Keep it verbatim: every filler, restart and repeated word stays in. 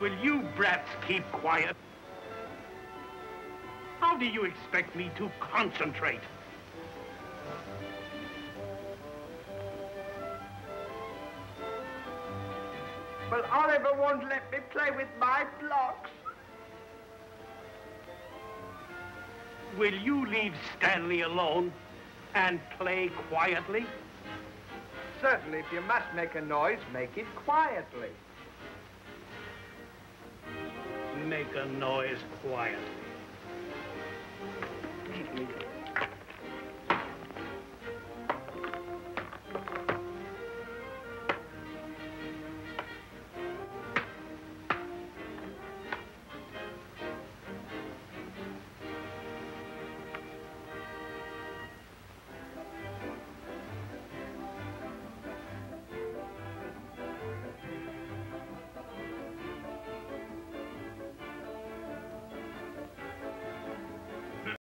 Will you brats keep quiet? How do you expect me to concentrate? Well, Oliver won't let me play with my blocks. Will you leave Stanley alone and play quietly? Certainly, if you must make a noise, make it quietly. Make a noise quiet.